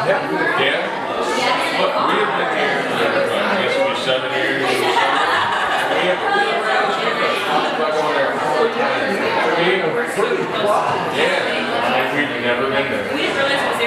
Yeah? Look, we have been here for, I guess it'll be 7 years. We have going there all the time. Yeah, we've never been there.